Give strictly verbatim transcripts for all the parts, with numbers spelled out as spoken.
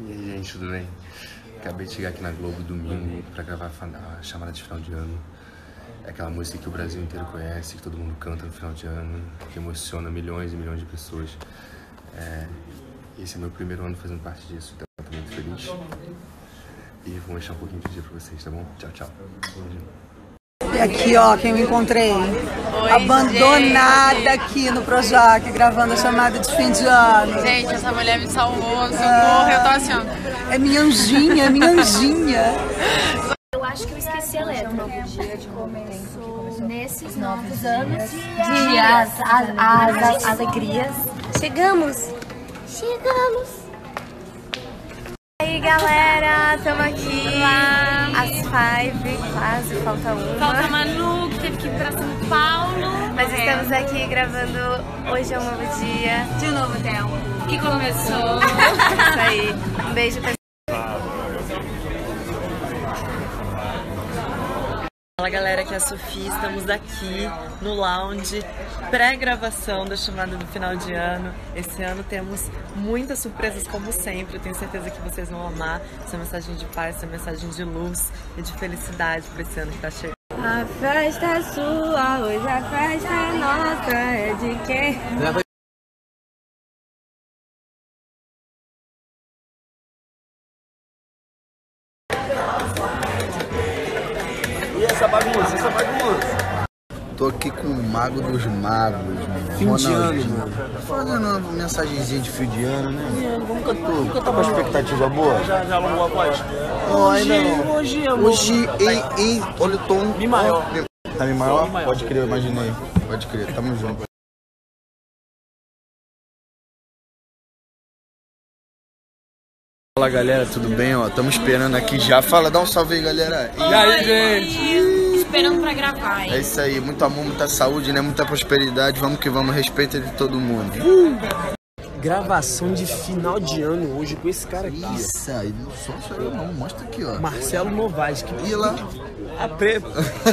E aí, gente, tudo bem? Acabei de chegar aqui na Globo domingo pra gravar a chamada de final de ano. É aquela música que o Brasil inteiro conhece, que todo mundo canta no final de ano, que emociona milhões e milhões de pessoas. É, esse é meu primeiro ano fazendo parte disso, então eu tô muito feliz. E vou mostrar um pouquinho de dia pra vocês, tá bom? Tchau, tchau. E aqui, ó, quem eu encontrei. Oi, abandonada gente. Aqui no Projac, gravando a chamada de fim de ano. Gente, essa mulher me salvou, socorro, é... eu tô assim, ó. É minha anjinha, é minha anjinha. Eu acho que eu esqueci a letra. Começou nesses novos anos. Dias, as, as, as alegrias. Chegamos! Chegamos! E aí, galera, estamos aqui às five, quase, falta uma. Falta a Manu, que teve que ir pra São Paulo. Mas estamos aqui gravando Hoje é um Novo Dia. De um novo tempo. Que começou. Isso aí. Um beijo pra Fala galera, aqui é a Sofia, estamos aqui no lounge, pré-gravação da chamada do final de ano. Esse ano temos muitas surpresas como sempre, eu tenho certeza que vocês vão amar essa mensagem de paz, essa mensagem de luz e de felicidade para esse ano que tá chegando. A festa é sua, hoje a festa é nossa, é de quem? E essa bagunça, essa bagunça? Tô aqui com o Mago dos Magos, mano. Fim de ano, mano. Fazendo uma mensagenzinha de fim de ano, né? Fim de ano, vamos cantar. Vamos cantar uma expectativa boa? Já, já alongou a voz? Hoje, hoje, amor. Hoje, em, em, olha o tom. Mi maior. Tá Mi maior? Mi maior? Pode crer, eu imaginei. Pode crer, tamo junto. Fala galera, tudo bem? Ó, estamos esperando aqui já. Fala, dá um salve aí, galera. E aí, gente? Esperando pra gravar, hein? É isso aí, muito amor, muita saúde, né? Muita prosperidade. Vamos que vamos, respeito de todo mundo. Uh! Gravação de final de ano hoje com esse cara aqui. Isso aí, não só sou eu não, mostra aqui, ó. Marcelo Novaes. Que... E lá? A Pepe.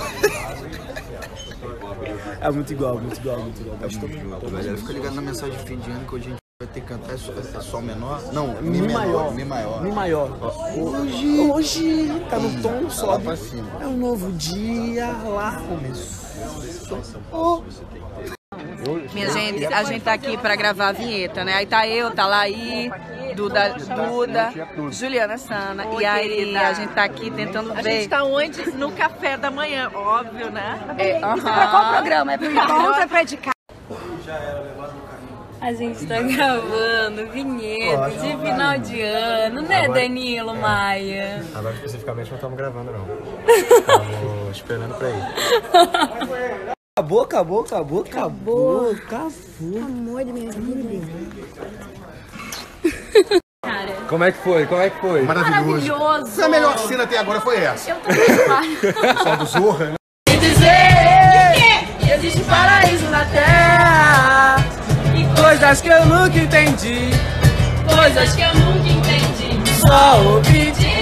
É muito igual, muito igual, muito igual. É muito igual, galera. Fica ligado na mensagem de fim de ano que hoje a gente vai ter que cantar. É sol menor? Não, é Mi, mi menor. Mi maior. Mi maior. Hoje, hoje tá no tom, sobe. Pra cima. É um novo dia, lá começou. Oh. Minha gente, a gente tá aqui pra gravar a vinheta, né? Aí tá eu, tá Laí, Duda, Duda, Juliana Sana. Oi, e aí querida. A gente tá aqui tentando ver. A gente tá onde? No café da manhã, óbvio, né? É, uh-huh. Isso é pra qual programa? É pro encontro ou é pra de cá? A gente tá gravando vinheta de final de ano, né, Danilo Maia? Agora especificamente não estamos gravando, não. Estamos esperando pra ir. Acabou, acabou, acabou, acabou, acabou. Amor de minha vida. Cara. Como é que foi? Como é que foi? Maravilhoso. Essa é a melhor cena até agora foi essa. Eu tô muito Só do Zorra, né? E dizer que existe paraíso na terra. E coisas que eu nunca entendi. Coisas que eu nunca entendi. Só ouvi.